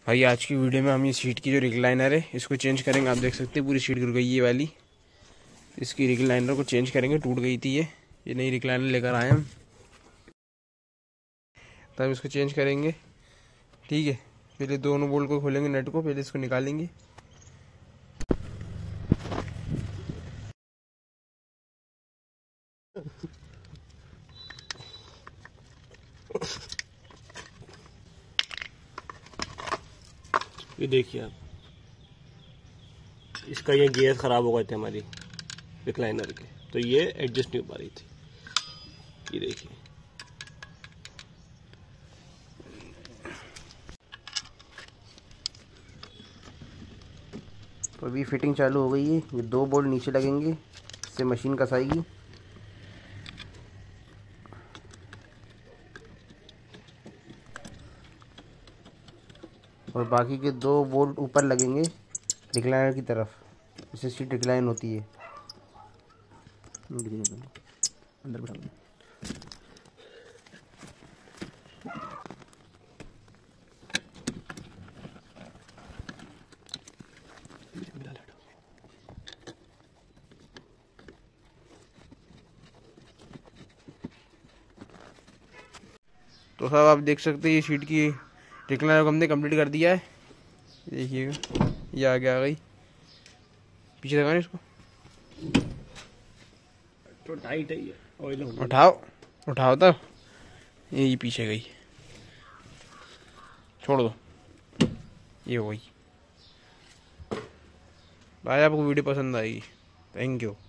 भाई आज की वीडियो में हम ये सीट की जो रिक्लाइनर है इसको चेंज करेंगे। आप देख सकते हैं पूरी सीट गिर गई ये वाली। इसकी रिक्लाइनर को चेंज करेंगे, टूट गई थी ये नई रिक्लाइनर लेकर आए हम, तब इसको चेंज करेंगे। ठीक है, पहले दोनों बोल्ट को खोलेंगे, नट को पहले इसको निकालेंगे। ये देखिए आप, इसका ये गियर ख़राब हो गए थे हमारी रिक्लाइनर के, तो ये एडजस्ट नहीं हो पा रही थी। ये देखिए, तो अभी फिटिंग चालू हो गई है। ये दो बोल्ट नीचे लगेंगे, इससे मशीन कसाएगी। और बाकी के दो बोल्ट ऊपर लगेंगे रिक्लाइनर की तरफ, इससे सीट रिक्लाइन होती है। अंदर बैठा तो साहब आप देख सकते हैं ये सीट की रिक्लाइनर को हमने कंप्लीट कर दिया है। देखिएगा ये आगे आ गई, पीछे लगाना इसको, तो टाइट है ये, ऑयल हो गया। उठाओ तब ये पीछे गई, छोड़ दो, ये हो गई। भाई आपको वीडियो पसंद आएगी। Thank you.